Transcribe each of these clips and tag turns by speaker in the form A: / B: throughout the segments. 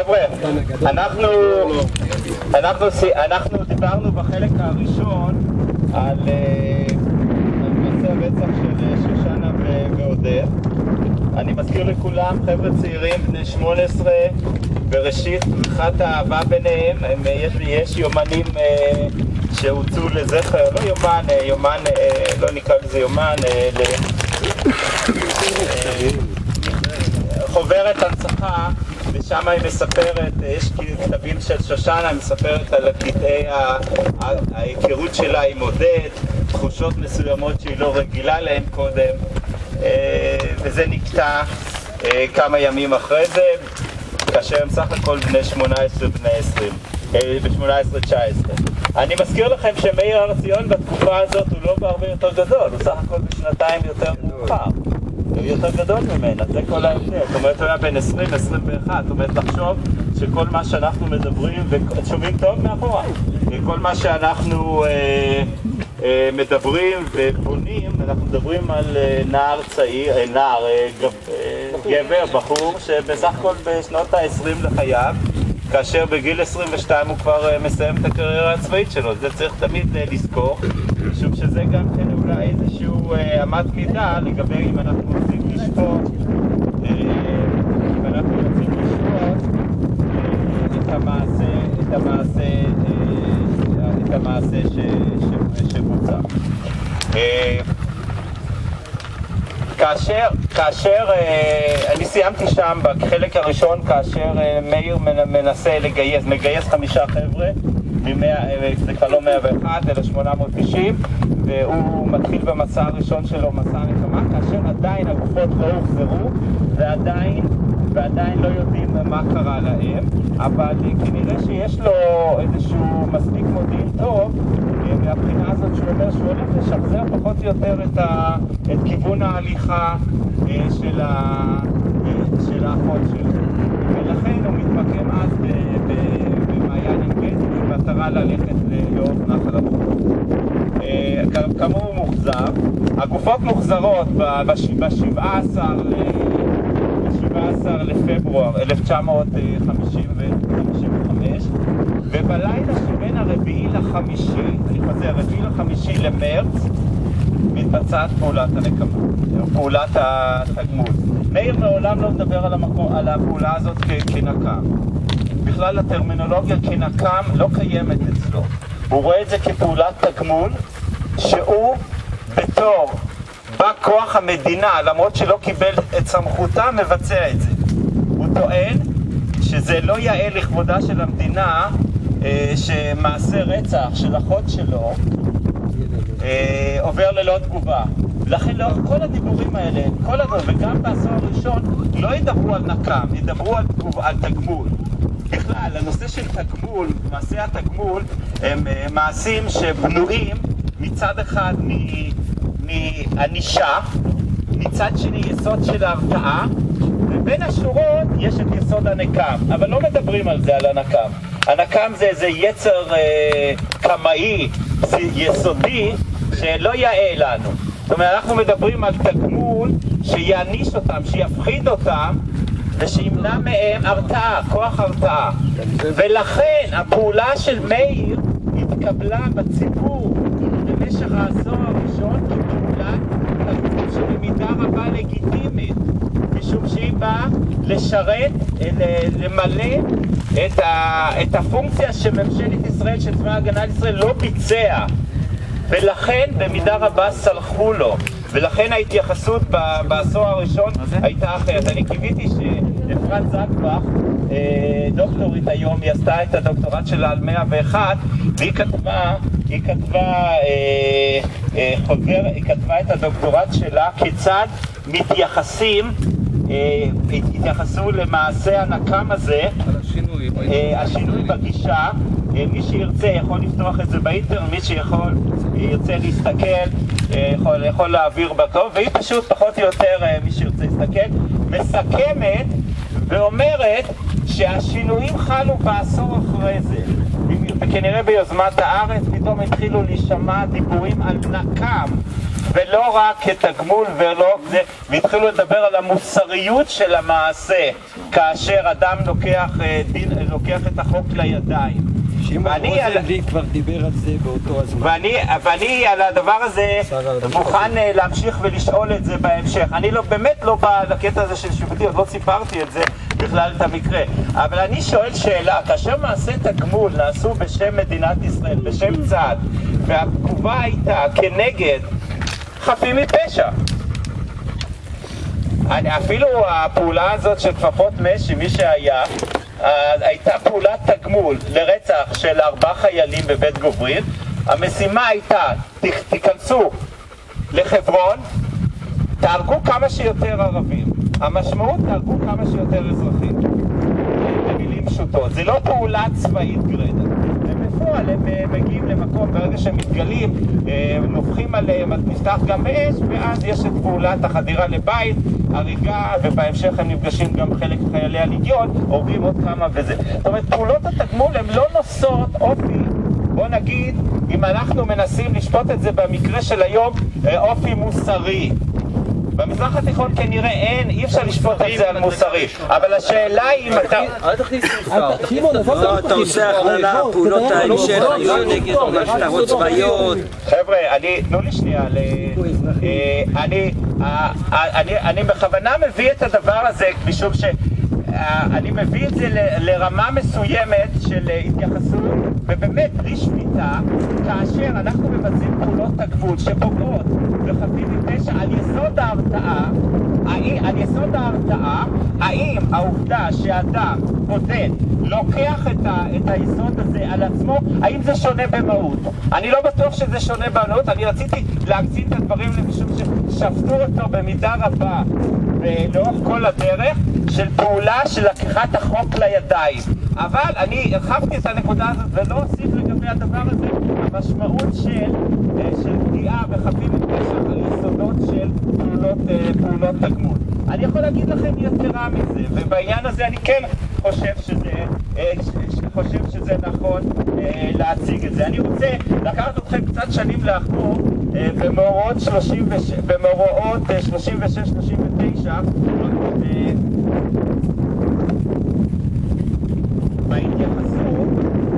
A: חבר'ה, אנחנו דיברנו בחלק הראשון על מעשה הרצח של שושנה ועודד. אני מזכיר לכולם, חבר'ה צעירים בני 18, בראשית פריחת האהבה ביניהם, יש יומנים שהוצאו לזכר, לא יומן, לא נקרא לזה יומן, חוברת הנצחה, ושם היא מספרת, יש כתבים של שושנה, היא מספרת על קטעי ההיכרות שלה עם עודד, תחושות מסוימות שהיא לא רגילה להן קודם, וזה נקטע כמה ימים אחרי זה, כאשר הם סך הכל בני 18 ובני 20, ב-18-19. אני מזכיר לכם שמאיר הר ציון בתקופה הזאת הוא לא בהרבה יותר גדול, הוא סך הכל בשנתיים יותר מאוחר. הוא יותר גדול ממנה, זה כל ההבדל. זאת אומרת, הוא היה בין 20-21, זאת אומרת, לחשוב שכל מה שאנחנו מדברים, ושומעים טוב מאחורה, וכל מה שאנחנו מדברים ובונים, אנחנו מדברים על נער צעיר, גבר, בחור, שבסך הכל בשנות ה-20 לחייו, כאשר בגיל 22 הוא כבר מסיים את הקריירה הצבאית שלו. זה צריך תמיד לזכור, משום שזה גם כן אולי איזשהו אמת מידה לגבי אם אנחנו רוצים לשפוט, את המעשה שבוצע. כאשר אני סיימתי שם בחלק הראשון, כאשר מאיר מנסה מגייס 5 חבר'ה, זה כבר לא 101 אלא 890, והוא מתחיל במסע הראשון שלו, מסע הנקמה, כאשר עדיין הגופות לא הוחזרו ועדיין לא יודעים מה קרה להם, אבל כנראה שיש לו איזשהו מספיק מודיעין טוב מהבחינה הזאת שהוא אומר שהוא הולך לשחזר פחות או יותר את כיוון ההליכה של האחות שלו, ולכן הוא מתמקם אז במעיין עין גדי במטרה ללכת לאורך נחל הבכור. כאמור הוא מוחזר, הגופות מוחזרות ב-17 לפברואר 1955, ובלילה שבין הרביעי לחמישי למרץ מתבצעת פעולת הנקמה, פעולת התגמול. מאיר מעולם לא מדבר על הפעולה הזאת כנקם. בכלל הטרמינולוגיה כנקם לא קיימת אצלו. הוא רואה את זה כפעולת תגמול, שהוא בתור בא כוח המדינה, למרות שלא קיבל את סמכותה, מבצע את זה. הוא טוען שזה לא יאה לכבודה של המדינה שמעשה רצח של אחות שלו עובר ללא תגובה. לכן לאורך כל הדיבורים האלה, וגם בעשור הראשון, לא ידברו על נקם, ידברו על תגמול. בכלל, הנושא של תגמול, מעשי התגמול, הם מעשים שבנויים מצד אחד מענישה, מצד שני יסוד של ההרתעה, ובין השורות יש את יסוד הנקם, אבל לא מדברים על זה, על הנקם. הנקם זה איזה יצר קמאי, יסודי, שלא יאה לנו. זאת אומרת, אנחנו מדברים על תגמול שיעניש אותם, שיפחיד אותם, ושימנע מהם הרתעה, כוח הרתעה. ולכן הפעולה של מאיר התקבלה בציבור במשך העשור הראשון כפעולת תגמול שבמידה רבה לגיטימית, משום שהיא באה לשרת, למלא את הפונקציה שממשלת ישראל, של צבא ההגנה לישראל, לא ביצע, ולכן במידה רבה סלחו לו, ולכן ההתייחסות בעשור הראשון הייתה אחרת. אני קיוויתי שאפרת זקבח, דוקטורית היום, היא עשתה את הדוקטורט שלה על 101, והיא כתבה את הדוקטורט שלה כיצד התייחסו למעשה הנקם הזה, השינוי בגישה. מי שירצה יכול לפתוח את זה באינטרנט, מי שירצה להסתכל יכול להעביר בטוב, והיא פשוט פחות או יותר, מי שירצה להסתכל, מסכמת ואומרת שהשינויים חלו בעשור אחרי זה, וכנראה ביוזמת הארץ פתאום התחילו להישמע דיבורים על נקם ולא רק כתגמול, והתחילו לדבר על המוסריות של המעשה כאשר אדם לוקח את החוק לידיים.
B: שמעון רוזנבליט כבר דיבר על זה באותו הזמן.
A: ואני על הדבר הזה מוכן להמשיך ולשאול את זה בהמשך. אני באמת לא בא לקטע הזה של שיפוטי, עוד לא סיפרתי את זה בכלל את המקרה. אבל אני שואל שאלה, כאשר מעשה תגמול נעשו בשם מדינת ישראל, בשם צה"ל, והתגובה הייתה כנגד חפים מפשע. אפילו הפעולה הזאת של כפפות משי, מי שהיה, הייתה פעולת תגמול לרצח של 4 חיילים בבית גוברין. המשימה הייתה, תיכנסו לחברון, תהרגו כמה שיותר ערבים. המשמעות, תהרגו כמה שיותר אזרחים. במילים פשוטות. זה לא פעולה צבאית גרידא. בפועל הם מגיעים למקום, ברגע שהם מתגלים, נופחים עליהם, נפתח גם באש, ואז יש את פעולת החדירה לבית, הריגה, ובהמשך הם נפגשים גם חלק חיילי הלגיון, הורגים עוד כמה וזה. זאת אומרת, פעולות התגמול הן לא נושאות אופי, בוא נגיד, אם אנחנו מנסים לשפוט את זה במקרה של היום, אופי מוסרי. במזרח התיכון כנראה אי אפשר לשפוט את זה על מוסרי, אבל השאלה היא אם אתה...
C: אל תכניס מספר. אתה עושה הכללה, פעולות ההמשך היו נגד מטרות צבאיות.
A: חבר'ה, תנו לי שנייה, אני בכוונה מביא את הדבר הזה משום שאני מביא את זה לרמה מסוימת של התייחסות ובאמת בלי שפיטה, כאשר אנחנו מבצעים פעולות תגמול שפוגעות וחפים מפשע על יסוד ההרתעה, האם העובדה שאדם בודד לוקח את היסוד הזה על עצמו, האם זה שונה במהות? אני לא בטוח שזה שונה במהות, אני רציתי להקצין את הדברים משום ששפטו אותו במידה רבה ולאורך כל הדרך של פעולה של לקיחת החוק לידיים. אבל אני הרחבתי את הנקודה הזאת ולא אוסיף לגבי הדבר הזה המשמעות של פגיעה וחפים מפשע על יסודות של פעולות תגמול. אני יכול להגיד לכם יתרה מזה, ובעניין הזה אני כן חושב שזה נכון להציג את זה. אני רוצה לקחת אתכם קצת שנים לאחור במאורעות 36-39 בהתייחסות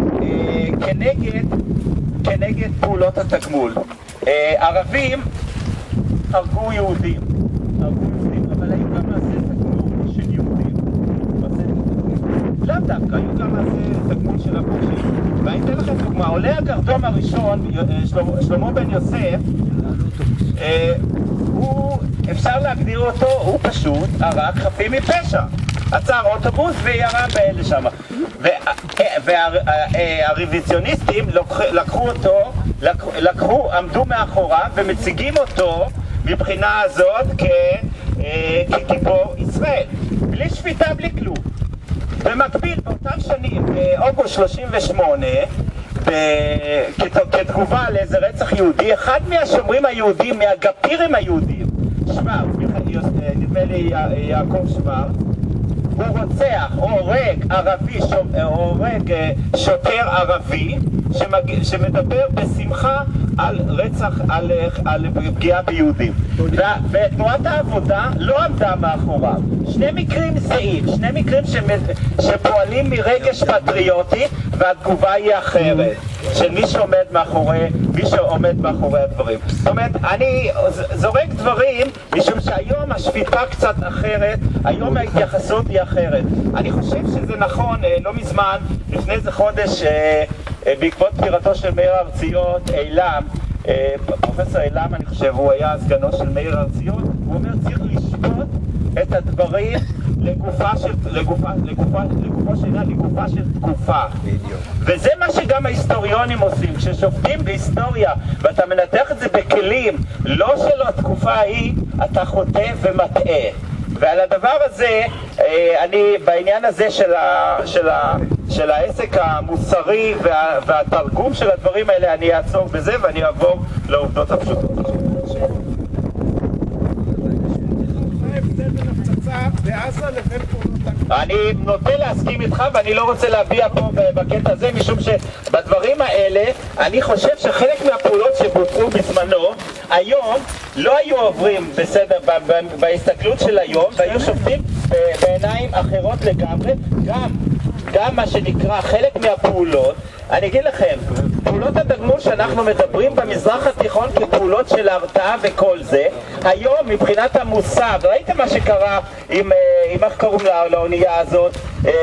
A: כנגד פעולות התגמול. ערבים הרגו יהודים, אבל היו גם מעשי תגמול של יהודים. לאו דווקא, היו גם מעשי תגמול של הפורשים. ואני אתן לכם דוגמה, עולה הגרדום הראשון, שלמה בן יוסף, אפשר להגדיר אותו, הוא פשוט הרג חפים מפשע. עצר אוטובוס וירה באלה שם. והרוויזיוניסטים עמדו מאחוריו ומציגים אותו מבחינה הזאת כגיבור ישראל. בלי שפיטה, בלי כלום. במקביל, באותם שנים, באוגוסט 38, כתגובה לאיזה רצח יהודי, אחד מהשומרים היהודים, מהגפירים היהודים, נדמה לי יעקב שוורץ, הוא רוצח או הורג שוטר ערבי שמדבר בשמחה על רצח, על פגיעה ביהודים. ותנועת העבודה לא עמדה מאחוריו. שני מקרים זהים, שני מקרים שפועלים מרגש פטריוטי, והתגובה היא אחרת, של מי שעומד מאחורי הדברים. זאת אומרת, אני זורק דברים משום שהיום השפיטה קצת אחרת, היום ההתייחסות היא אחרת. אני חושב שזה נכון, לא מזמן, לפני איזה חודש, בעקבות פטירתו של מאיר הר-ציון, פרופסור אילם, אני חושב, הוא היה סגנו של מאיר הר-ציון, הוא אומר צריך לשפוט את הדברים לגופה של תקופה. וזה מה שגם ההיסטוריונים עושים. כששופטים בהיסטוריה ואתה מנתח את זה בכלים לא של התקופה ההיא, אתה חוטא ומטעה. ועל הדבר הזה, אני בעניין הזה של העסק המוסרי והתרגום של הדברים האלה, אני אעצור בזה ואני אעבור לעובדות הפשוטות. אני נוטה להסכים איתך ואני לא רוצה להביע פה בקטע הזה משום שבדברים האלה אני חושב שחלק מהפעולות שבוצעו בזמנו היום לא היו עוברים בסדר בהסתכלות של היום והיו שופטים בעיניים אחרות לגמרי, גם מה שנקרא חלק מהפעולות, אני אגיד לכם, פעולות התגמול שאנחנו מדברים במזרח התיכון כפעולות של הרתעה וכל זה, היום מבחינת המושג, ראיתם מה שקרה עם איך קוראים לאונייה הזאת,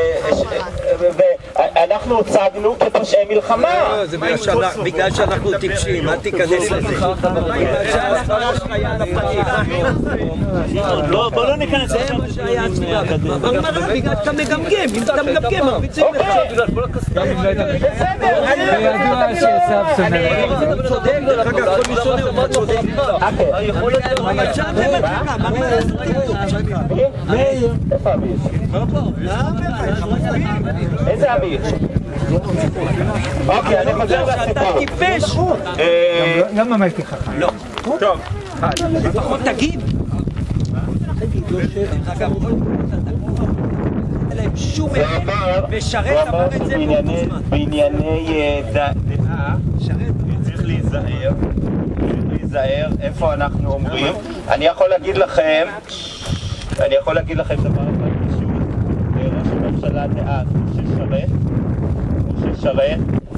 A: ואנחנו הוצגנו כפושעי מלחמה.
C: זה בגלל שאנחנו טיפשים, אל תיכנס לזה. בגלל שההסברה שלך היה על הפנים.
D: בוא לא ניכנס.
C: זה מה שהיה הסיבה. בגלל שאתה מגמגם, אם אתה מגמגם, מרביצים לך.
A: בסדר,
B: וידוע שעשיו שונא.
C: הוא צודק, דרך אגב, כל מי שונא הוא צודק. אבל שם זה מצוקה, מה
A: מאיר? איפה אביר? איזה אביר? אוקיי, אני חוזר לסיפור.
C: אתה טיפש!
B: לא ממש חכם.
C: לא.
A: טוב.
C: לפחות תגיד. שום ושרת אמר את זה
A: בענייני דעה צריך להיזהר איפה אנחנו אומרים. אני יכול להגיד לכם דבר אחד פשוט. ראש הממשלה דאז משה שרת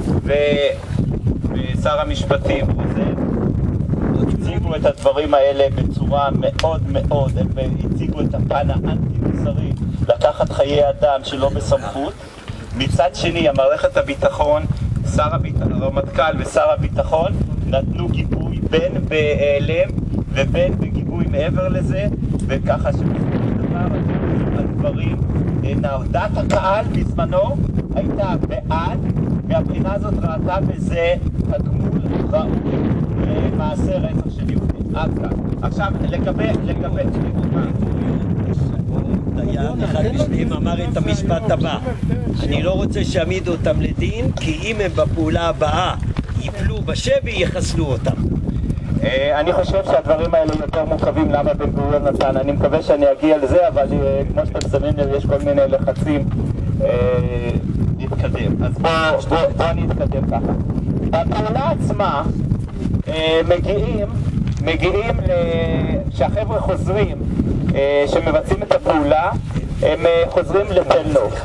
A: ושר המשפטים הציגו את הדברים האלה בצורה מאוד מאוד, הם הציגו את הפן האנטי-מוסרי, לקחת חיי אדם שלא בסמכות. מצד שני, המערכת הביטחון, הרמטכ"ל ושר הביטחון נתנו גיבוי בין בהיעלם ובין בגיבוי מעבר לזה, וככה שבסופו של דבר הדברים נעו. דעת הקהל בזמנו הייתה בעד, והבחינה הזאת ראתה בזה תגמול ראוי למעשה רצח של יהודים. עד כאן. עכשיו, לגבי...
C: אחד משניהם אמר את המשפט הבא: אני לא רוצה שיעמידו אותם לדין, כי אם הם בפעולה הבאה ייפלו בשבי, יחסלו אותם.
A: אני חושב שהדברים האלה יותר מורכבים למה בן גוריון נתן. אני מקווה שאני אגיע לזה, אבל כמו שאתם שמים לב, יש כל מיני לחצים להתקדם. אז בואו נתקדם ככה. בפעולה עצמה מגיעים שהחבר'ה חוזרים, שמבצעים את הפעולה, הם חוזרים לתל נוף.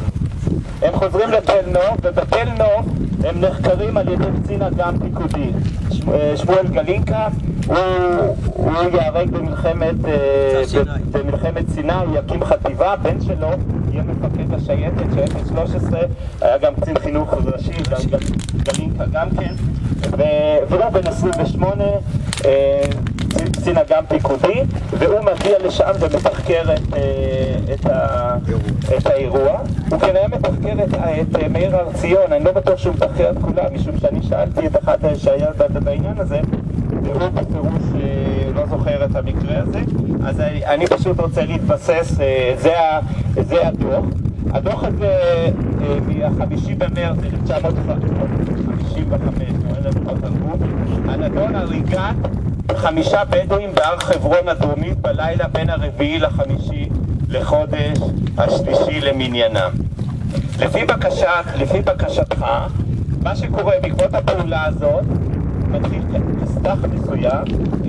A: ובתל נוף הם נחקרים על ידי קצין אג"ם פיקודי, שמואל גלינקה. הוא ייהרג במלחמת סיני, יקים חטיבה, בן שלו יהיה מפקד השייטת, שייטת 13, היה גם קצין חינוך ראשי, גלינקה גם כן, והוא בן 28, קצין אג"ם פיקודי, והוא מגיע לשם ומתחקר את האירוע. הוא כנראה מתחקר את מאיר הר ציון, אני לא בטוח שהוא מתחקר את כולם, משום שאני שאלתי את אחד שהיה בעניין הזה, והוא בפירוש לא זוכר את המקרה הזה. אז אני פשוט רוצה להתבסס, זה הדוח. הדוח הזה מ-5 במרץ 1955, הנדון הריגת 5 בדואים בהר חברון הדרומית בלילה בין 4 ל-5 לחודש השלישי למניינם. לפי בקשתך, מה שקורה בעקבות הפעולה הזאת, מתחיל כסתח מסוים,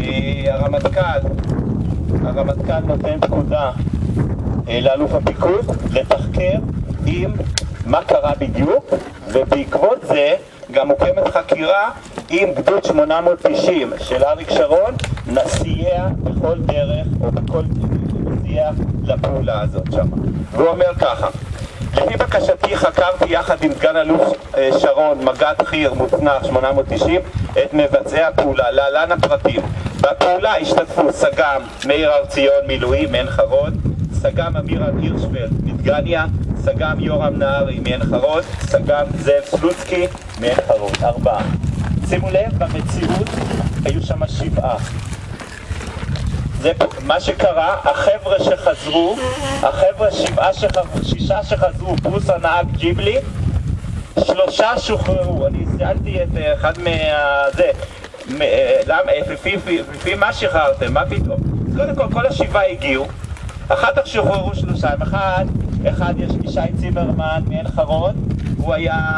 A: הרמטכ"ל נותן פקודה לאלוף הפיקוד לתחקר מה קרה בדיוק, ובעקבות זה גם מוקמת חקירה עם גדוד 890 של אריק שרון, נסייע בכל דרך או בכל נסייע לפעולה הזאת שם. והוא אומר ככה: לפי בקשתי חקרתי יחד עם סגן אלוף שרון, מג"ד חי"ר מוצנח 890, את מבצעי הפעולה. להלן הפרטים: בפעולה השתתפו סג"ם מאיר הר ציון מילואים מעין חרוד, סג"ם אמיר הירשפלד מדגניה, סג"ם יורם נהרי מעין חרוד, סג"ם זאב סלוצקי מעין חרוד. 4. שימו לב, במציאות היו שם 7. זה מה שקרה. החבר'ה שחזרו, 6 שחזרו פלוס הנהג ג'יבלי, 3 שוחררו. אני שאלתי את אחד למה, לפי מה שחררתם, מה פתאום? קודם כל 7 הגיעו, אחר כך שוחררו 3. אחד יש ישי צימרמן מעין חרוד, הוא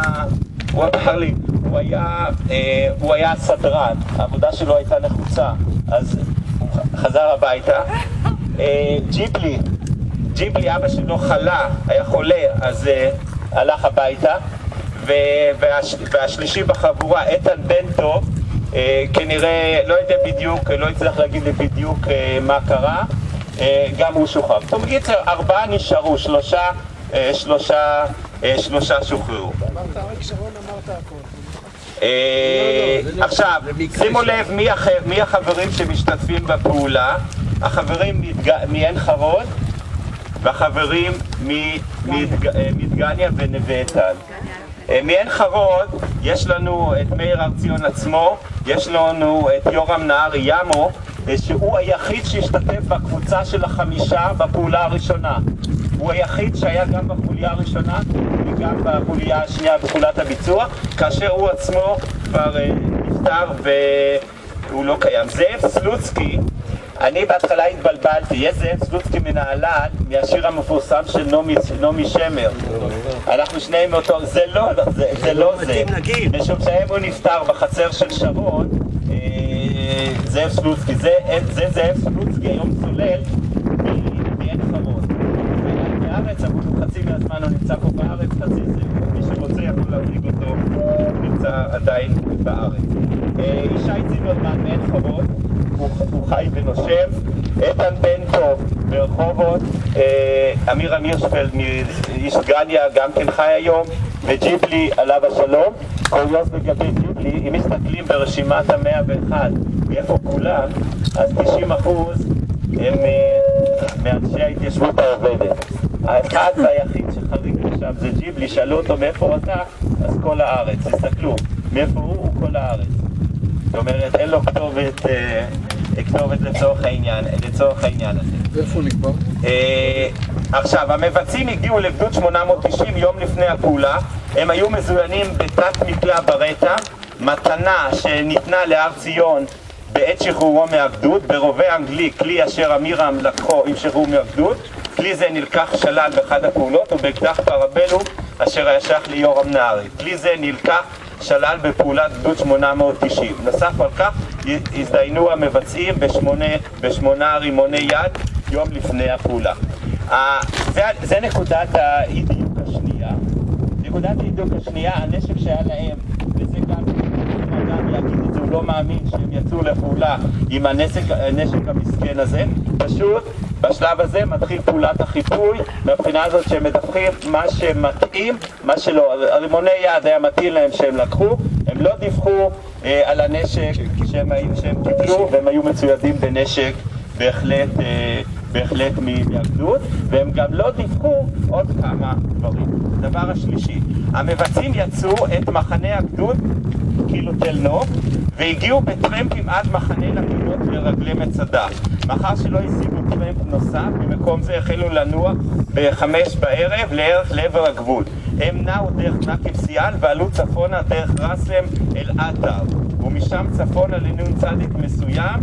A: היה סדרן, העבודה שלו הייתה נחוצה, אז הוא חזר הביתה. ג'יבלי ג'יבלי, אבא שלו חלה, היה חולה, אז הלך הביתה, והשלישי בחבורה, איתן בן טוב, כנראה, לא יודע בדיוק, לא הצליח להגיד לי בדיוק מה קרה, גם הוא שוחרר. זאת אומרת, 4 נשארו, 3 שוחררו.
E: אמרת אריק שרון, אמרת הכל.
A: עכשיו, שימו לב מי החברים שמשתתפים בפעולה. החברים מעין חרוד והחברים מדגניה ונווה איתן. מעין חרוד יש לנו את מאיר הר ציון עצמו, יש לנו את יורם נהרי ימו, שהוא היחיד שהשתתף בקבוצה של 5 בפעולה הראשונה. הוא היחיד שהיה גם בחוליה הראשונה וגם בחוליה השנייה בפעולת הביצוע, כאשר הוא עצמו כבר נפטר והוא לא קיים. זאב סלוצקי, אני בהתחלה התבלבלתי, יש זאב סלוצקי מנהלל מהשיר המפורסם של נעמי שמר. אנחנו שניהם מאותו, זה לא זה, משום שהם הוא נפטר בחצר של שרון, זאב סלוצקי, זה זאב סלוצקי, היום צולל מעין חרוד. בארץ, אבל חצי מהזמן הוא נמצא פה בארץ, חצי זה, מי שרוצה יכול להבליג אותו, נמצא עדיין בארץ. ישי צימרמן מעין חרוד, הוא חי ונושב, איתן בן טוב ברחובות, אמיר מירשפלד מאיש דגניה גם כן חי היום, וג'יבלי עליו השלום. קוריוז לגבי ג'יבלי, אם מסתכלים ברשימת ה-101 מאיפה כולם, אז 90% הם מאנשי ההתיישבות העובדת. האחד והיחיד שחריג עכשיו זה ג'יבלי, שאלו אותו מאיפה אתה, אז כל הארץ, תסתכלו, מאיפה הוא כל הארץ. זאת אומרת, אין לו כתובת לצורך העניין הזה.
E: איפה הוא נקבר?
A: עכשיו, המבצעים הגיעו לגדוד 890 יום לפני הפעולה, הם היו מזוינים בתת מקלע ברטה, מתנה שניתנה להר ציון בעת שחרורו מהגדוד, ברובה אנגלי, כלי אשר אמירם לקחו עם שחרור מהגדוד. כלי זה נלקח שלל באחד הפעולות ובאקדח פרבלום אשר היה שייך ליורם נהרי. כלי זה נלקח שלל בפעולת גדוד 890. נוסף על כך הזדיינו המבצעים ב8 רימוני יד יום לפני הפעולה. זה נקודת האי-דיוק השנייה. נקודת האי-דיוק השנייה, הנשק שהיה להם, וזה גם יגיד את זה, הוא לא מאמין שהם יצאו לפעולה עם הנשק המסכן הזה. פשוט בשלב הזה מתחיל פעולת החיפוי, מהבחינה הזאת שהם מדווחים מה שמתאים, מה שלא. הרימוני יד היה מתאים להם שהם לקחו, הם לא דיווחו על הנשק שהם קיבלו, והם היו מצוידים בנשק בהחלט מהגדוד, והם גם לא דיווחו עוד כמה דברים. דבר השלישי, המבצעים יצאו את מחנה הגדוד כאילו תל נוף, והגיעו בטרמפים עד מחנה לפינות לרגלי מצדה. מאחר שלא השיגו טרמפ נוסף, במקום זה החלו לנוע ב5 בערב לעבר הגבול. הם נעו דרך נקב סיאל ועלו צפונה דרך רסם אל עטר, ומשם צפונה לנון צדיק מסוים.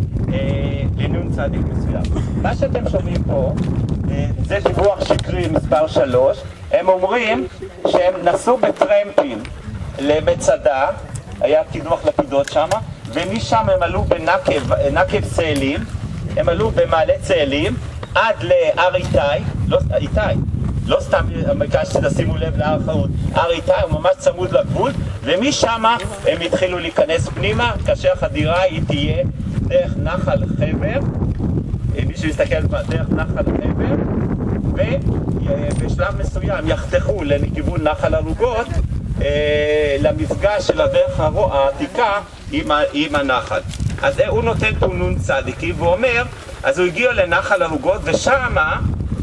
A: מה שאתם שומעים פה, זה דיווח שקרי מספר 3, הם אומרים שהם נסעו בטרמפים למצדה, היה קידוח לפידות שם, ומשם הם עלו בנקב צאלים, הם עלו במעלה צאלים עד להר איתי, לא סתם ביקשתי לשימו לב להר חרות, הר איתי הוא ממש צמוד לגבול, ומשם הם התחילו להיכנס פנימה, כאשר החדירה היא תהיה דרך נחל חבר, מי שמסתכל דרך נחל חבר, ובשלב מסוים יחתכו לכיוון נחל ערוגות למפגש של הדרך העתיקה עם הנחל. אז הוא נותן פה נון צדיקי ואומר, אז הוא הגיע לנחל ערוגות, ושמה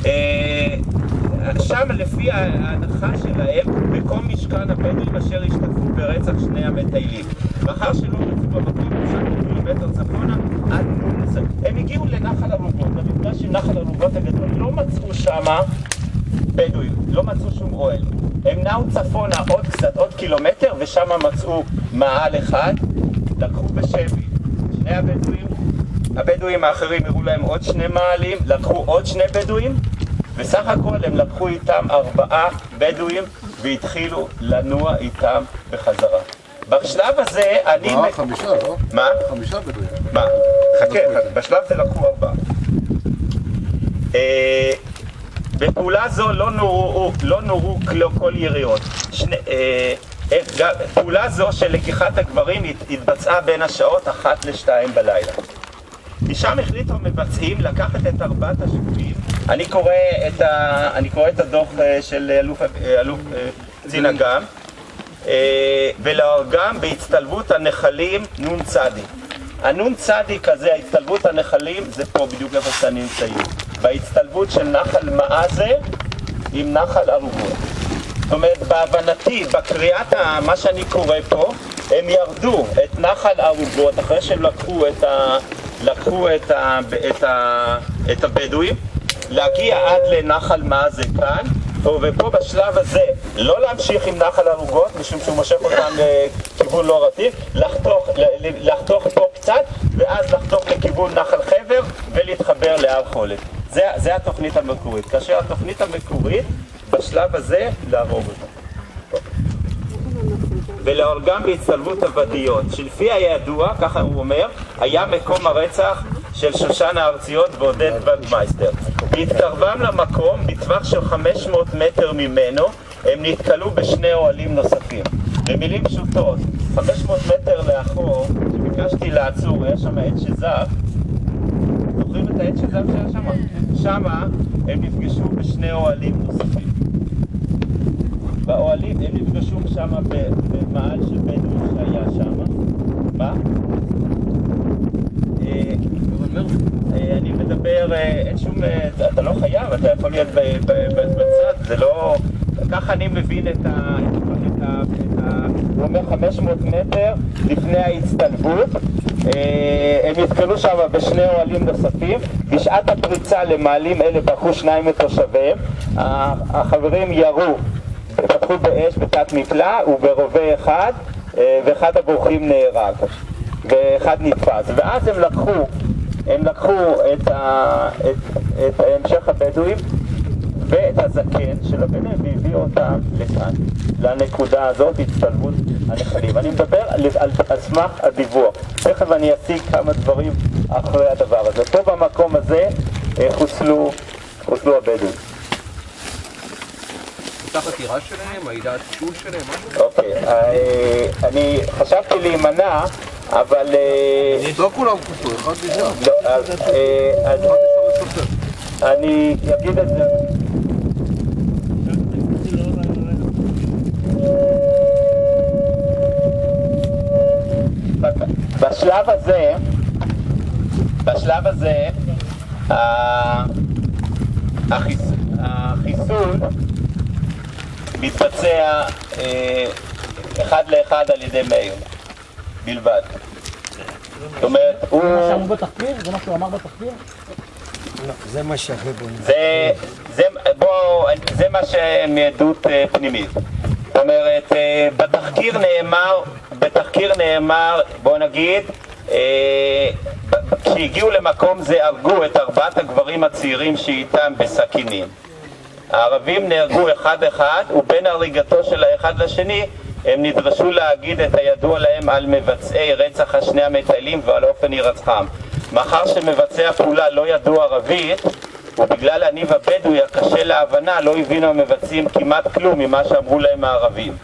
A: לפי ההנחה שלהם מקום משכן הבדואים אשר השתתפו ברצח שני המטיילים. מאחר שלא מצאו במקום 9 קילומטר צפונה עד נון. הם הגיעו לנחל ערוגות, למפגש עם נחל ערוגות הגדול, לא מצאו שמה בדואים, לא מצאו שום אוהל. הם נעו צפונה עוד קילומטר, ושם מצאו מאהל אחד, לקחו בשבי. שני הבדואים האחרים הראו להם עוד 2 מאהלים, לקחו עוד 2 בדואים, וסך הכל הם לקחו איתם 4 בדואים והתחילו לנוע איתם בחזרה. בשלב הזה אני...
E: 5, לא?
A: מה?
E: 5 בדואים.
A: מה? חכה, בשלב זה לקחו 4. בפעולה זו לא נורו כל יריות. פעולה זו של לקיחת הגברים התבצעה בין השעות 1 ל-2 בלילה. משם החליטו המבצעים לקחת את 4 השבויים. אני קורא את הדוח של אלוף קצין אג"ם, ולהורגם בהצטלבות הנחלים נון צדיק. הנון צדיק הזה, ההצטלבות הנחלים, זה פה בדיוק איפה שאני נמצאים. בהצטלבות של נחל מעזה עם נחל ערוגות. זאת אומרת, בהבנתי, בקריאת מה שאני קורא פה, הם ירדו את נחל ערוגות אחרי שהם לקחו את הבדואים, להגיע עד לנחל מעזה כאן, ופה בשלב הזה לא להמשיך עם נחל ערוגות, משום שהוא מושך אותם לכיוון לא רטיב, לחתוך פה קצת, ואז לחתוך לכיוון נחל חבר ולהתחבר להר חולת. זה התוכנית המקורית. כאשר התוכנית המקורית, בשלב הזה, להרוג אותה. ולהורגם בהצטלבות עבדיות, שלפי הידוע, ככה הוא אומר, היה מקום הרצח של שושן הארציות ועודד וגמייסטר. בהתקרבם למקום, בטווח של 500 מטר ממנו, הם נתקלו בשני אוהלים נוספים. במילים פשוטות, 500 מטר לאחור, שביקשתי לעצור, היה שם עץ שזף. זוכרים את העץ שזף שהיה שם? שמה הם נפגשו בשני אוהלים נוספים. באוהלים הם נפגשו שם במעל של בדואי שהיה שם. מה? אני מדבר, אין שום, אתה לא חייב, אתה יכול להיות בצד, זה לא, ככה אני מבין הוא אומר 500 מטר לפני ההצטלבות, הם נתקלו שם בשני אוהלים נוספים. בשעת הפריצה למעלים אלה ברחו 2 מתושביהם, החברים ירו, פתחו באש בתת מפלה וברובה אחד, ואחד הבורחים נהרג ואחד נתפס, ואז הם לקחו את המשך הבדואים ואת הזקן של הבדואים והביאו אותם לכאן, לנקודה הזאת, הצטלבות הנחלים. אני מדבר על סמך הדיווח. תכף אני אציג כמה דברים אחרי הדבר הזה. פה במקום הזה חוסלו הבדואים.
E: הייתה חקירה שלהם? הייתה תשול שלהם? משהו?
A: אוקיי, אני חשבתי להימנע, אבל...
E: לא כולם חוסלו, אחד נשאר.
A: אני אגיד את זה. בשלב הזה, החיסול מתבצע 1 לאחד על ידי מאיר בלבד. זאת אומרת, הוא...
F: זה מה שאמרו בתחקיר? זה מה שהוא אמר בתחקיר?
C: לא, זה מה שאחרי בו.
A: זה מה שמעדות פנימית. זאת אומרת, בתחקיר נאמר, בוא נגיד, כשהגיעו למקום זה הרגו את 4 הגברים הצעירים שאיתם בסכינים. הערבים נהרגו אחד ובין הריגתו של האחד לשני הם נדרשו להגיד את הידוע להם על מבצעי רצח השני המטיילים ועל אופן הירצחם. מאחר שמבצעי הפעולה לא ידעו ערבית ובגלל הניב הבדואי הקשה להבנה לא הבינו המבצעים כמעט כלום ממה שאמרו להם הערבים.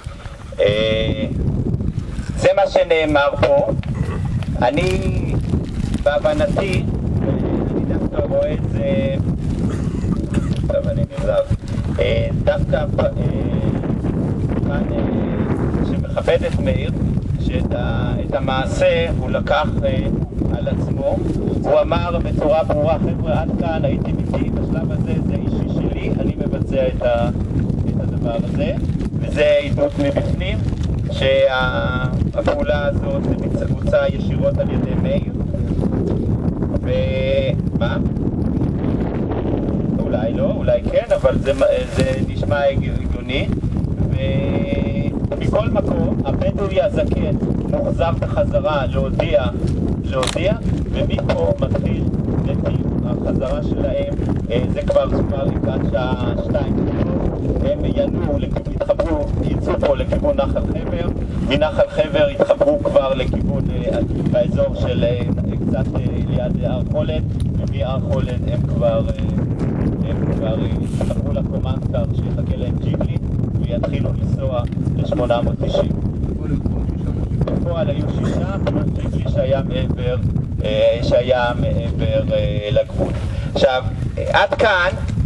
A: זה מה שנאמר פה. אני בהבנתי, אני דווקא רואה את זה, טוב אני נזהר, דווקא כאן שמכבד את מאיר, שאת המעשה הוא לקח על עצמו. הוא אמר בצורה ברורה, חבר'ה עד כאן הייתי איתי, בשלב הזה זה אישי שלי, אני מבצע את הדבר הזה, וזה עדות מבפנים שהפעולה הזאת בוצעה ישירות על ידי מאיר. ומה? אולי לא, אולי כן, אבל זה נשמע הגיוני. ומכל מקום, הבדואי הזקן מוחזר בחזרה להודיע, ומפה מתחיל נתיב החזרה שלהם. זה כבר סופר לקראת שעה 2. הם יצאו פה לכיוון נחל חבר, מנחל חבר התחברו כבר לכיוון באזור של קצת ליד הר חולת, ומהר חולת הם כבר כבר אמרו לקומנדקר שיחכה להם ג'יפלי ויתחילו לנסוע ל-890. בפועל היו 6, פלוס ג'יפלי שהיה מעבר לגבול. עכשיו, עד כאן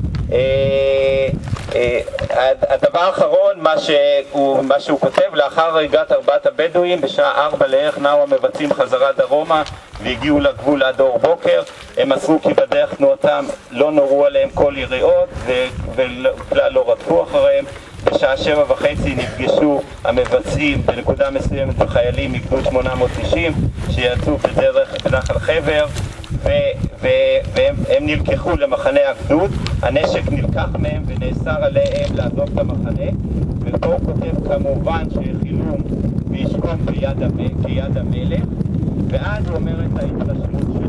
A: הדבר האחרון, מה שהוא כותב, לאחר הריגת 4 הבדואים בשעה 4 לערך נעו המבצעים חזרה דרומה והגיעו לגבול עד אור בוקר. הם מסרו כי בדרך תנועתם לא נורו עליהם כל יריעות וכלל לא רדפו אחריהם. בשעה 7:30 נפגשו המבצעים בנקודה מסוימת בחיילים מגדוד 890 שיצאו בדרך נחל חבר, והם נלקחו למחנה הגדוד. הנשק נלקח מהם ונאסר עליהם לעזוב את המחנה, ופה הוא כותב כמובן שהחילום וישכון כיד המלך, ואז הוא אומר את ההתרשמות שלו.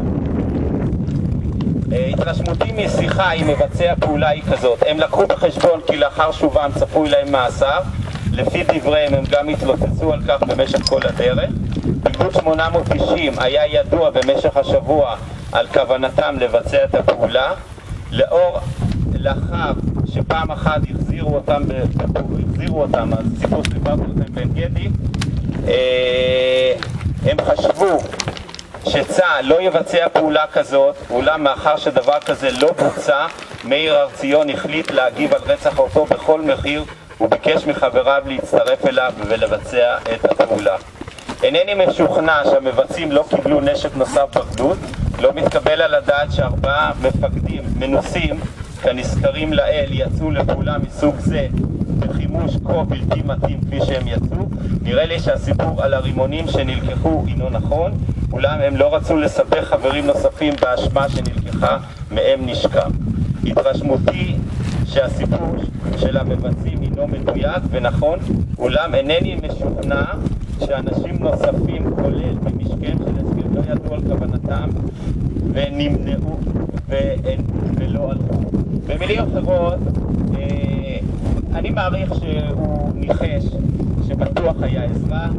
A: התרשמותי משיחה עם מבצע פעולה היא כזאת: הם לקחו בחשבון כי לאחר שובם צפוי להם מאסר, לפי דבריהם הם גם התלוצצו על כך במשך כל הדרך. בגדוד 890 היה ידוע במשך השבוע על כוונתם לבצע את הפעולה. לאחר שפעם אחת החזירו אותם, אז סיפור שסיפרתי לכם בן גדי, הם חשבו שצה"ל לא יבצע פעולה כזאת, אולם מאחר שדבר כזה לא בוצע, מאיר הר ציון החליט להגיב על רצח אותו בכל מחיר, וביקש מחבריו להצטרף אליו ולבצע את הפעולה. אינני משוכנע שהמבצעים לא קיבלו נשק נוסף בגדוד. לא מתקבל על הדעת ש4 מפקדים מנוסים כנזכרים לאל יצאו לפעולה מסוג זה בחימוש כה בלתי מתאים כפי שהם יצאו. נראה לי שהסיפור על הרימונים שנלקחו אינו נכון, אולם הם לא רצו לסבך חברים נוספים באשמה שנלקחה מהם נשקם. התרשמותי שהסיפור של המבצעים אינו מדויק ונכון, אולם אינני משוכנע שאנשים נוספים כולל במשכם של הסגר לא ידעו על כוונתם ונמנעו ולא הלכו. במילים אחרות, אני מעריך שהוא ניחש שבטוח היה עזרה.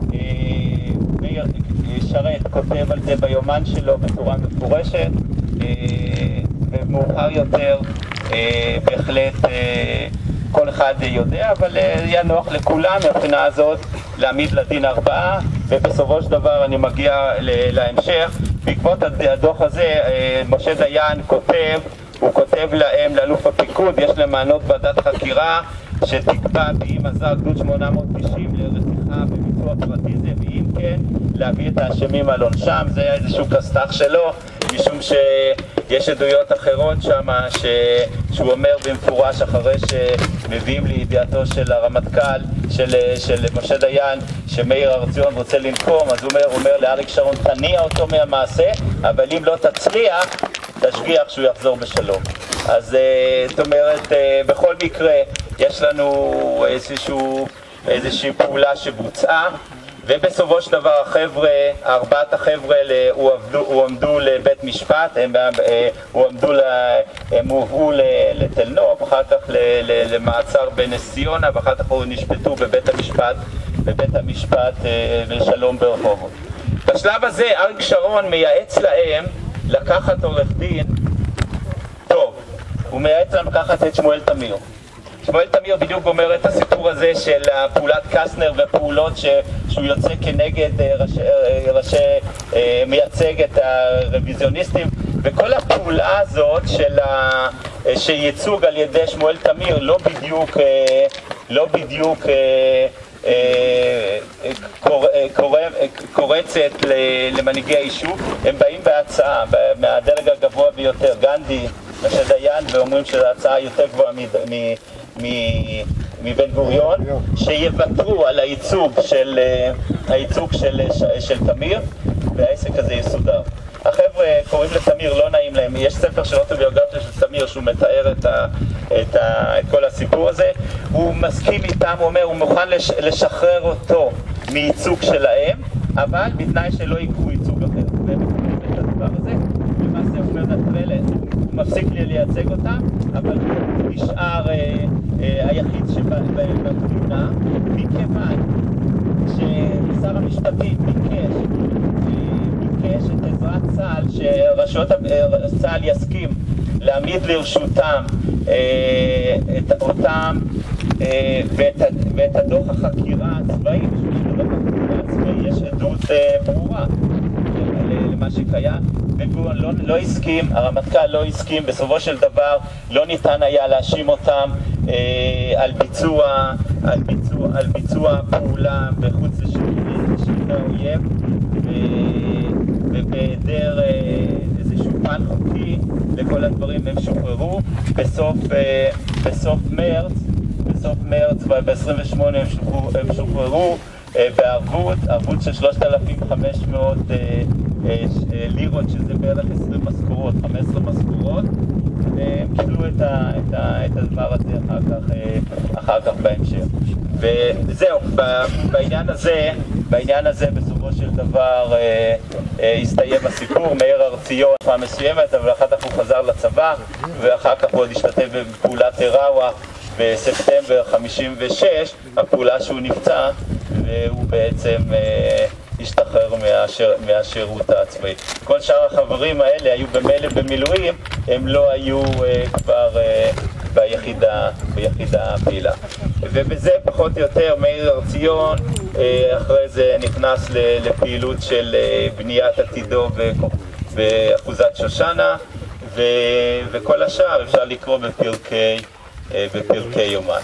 A: מאיר שרת כותב על זה ביומן שלו בצורה מפורשת, ומאוחר יותר בהחלט כל אחד יודע, אבל היה נוח לכולם מהבחינה הזאת להעמיד לדין 4, ובסופו של דבר אני מגיע להמשך. בעקבות הדוח הזה משה דיין הוא כותב להם, לאלוף הפיקוד, יש למענות ועדת חקירה שתקבע באם עזר גדוד 890 לרציחה בביצוע פרטי זה, ואם כן להביא את האשמים על עונשם. זה היה איזשהו כסת"ח שלו, משום שיש עדויות אחרות שם שהוא אומר במפורש, אחרי שמביאים לידיעתו של הרמטכ"ל של משה דיין שמאיר הר ציון רוצה לנקום, אז הוא אומר לאריק שרון תניע אותו מהמעשה, אבל אם לא תצליח תשגיח שהוא יחזור בשלום. אז זאת אומרת, בכל מקרה יש לנו איזושהי פעולה שבוצעה, ובסופו של דבר 4 החבר'ה הועמדו לבית משפט, הם הובאו לתל נוף, אחר כך למעצר בנס ציונה, ואחר כך נשפטו בבית המשפט לשלום ברחובות. בשלב הזה אריק שרון מייעץ להם לקחת עורך דין טוב, הוא מייעץ להם לקחת את שמואל תמיר. שמואל תמיר בדיוק אומר את הסיפור הזה של פעולת קסטנר ופעולות שהוא יוצא כנגד מייצג את הרוויזיוניסטים, וכל הפעולה הזאת של ייצוג על ידי שמואל תמיר לא בדיוק קורצת למנהיגי היישוב. הם באים בהצעה מהדרג הגבוה ביותר, גנדי, משה דיין, ואומרים שההצעה יותר גבוהה מבן גוריון, שיוותרו על הייצוג של תמיר, והעסק הזה יסודר. החבר'ה קוראים לתמיר, לא נעים להם. יש ספר של אוטוביוגרפיה של תמיר שהוא מתאר את כל הסיפור הזה. הוא מסכים איתם, הוא אומר, הוא מוכן לשחרר אותו מייצוג שלהם, אבל בתנאי שלא יקחו ייצוג אחר. והם מקבלים את הדבר הזה. למעשה הוא אומר נטרלת, הוא מפסיק לי לייצג אותם, אבל הוא נשאר היחיד שבתמונה, מכיוון ששר המשפטים ביקש את עזרת צה"ל, שרשויות צה"ל יסכים להעמיד לרשותם אותם ואת הדוח החקירה הצבאי, בשביל הדוח החקירה הצבאי יש עדות ברורה למה שקיים, ובן-גוריון לא הסכים, הרמטכ"ל לא הסכים, בסופו של דבר לא ניתן היה להאשים אותם על ביצוע פעולה בחוץ לשטחי האויב, ובהיעדר איזשהו פן חוקי לכל הדברים הם שוחררו בסוף מרץ ב-28 הם שוחררו בערבות של 3,500 לירות, שזה בערך 20 משכורות, 15 משכורות, והם קיבלו את הדבר הזה אחר כך בהמשך. וזהו, בעניין הזה בסופו של דבר הסתיים הסיפור. מאיר הר-ציון פעם מסוימת, אבל אחר כך הוא חזר לצבא, ואחר כך הוא עוד השתתף בפעולת איראווה בספטמבר 56, הפעולה שהוא נפצע, והוא בעצם השתחרר מהשירות הצבאי. כל שאר החברים האלה היו במילא במילואים, הם לא היו כבר ביחידה הפעילה. ובזה פחות או יותר מאיר הר-ציון אחרי זה נכנס לפעילות של בניית עתידו באחוזת שושנה, וכל השאר אפשר לקרוא בפרקי יומן.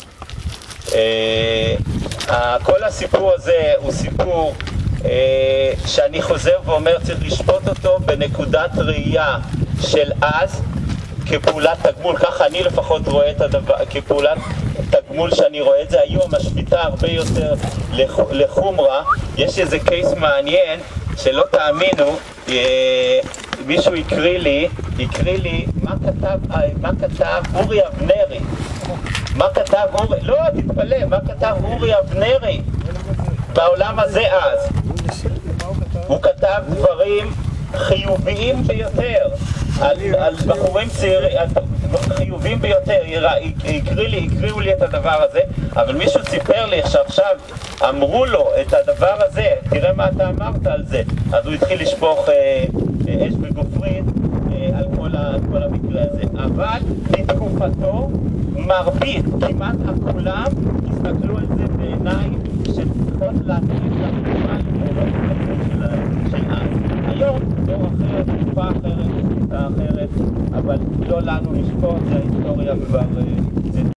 A: כל הסיפור הזה הוא סיפור שאני חוזר ואומר, צריך לשפוט אותו בנקודת ראייה של אז כפעולת תגמול. ככה אני לפחות רואה את הדבר, כפעולת תגמול שאני רואה את זה. היום השפיטה הרבה יותר לחומרה. יש איזה קייס מעניין שלא תאמינו, מישהו הקריא לי מה כתב אורי אבנרי. לא, תתפלא, מה כתב אורי אבנרי בעולם הזה אז. הוא כתב דברים חיוביים ביותר על בחורים צעירים, חיוביים ביותר. הקריאו לי את הדבר הזה, אבל מישהו סיפר לי שעכשיו אמרו לו את הדבר הזה, תראה מה אתה אמרת על זה, אז הוא התחיל לשפוך אש וגופרית על כל המקרה הזה. אבל בתקופתו מרבית, כמעט כולם הסתכלו על זה בעיניים שצריכות להתחיל לחתומה של אז. היום דור אחרת, תקופה אחרת, תקופה אחרת, אבל לא לנו לשפוט, זה ההיסטוריה כבר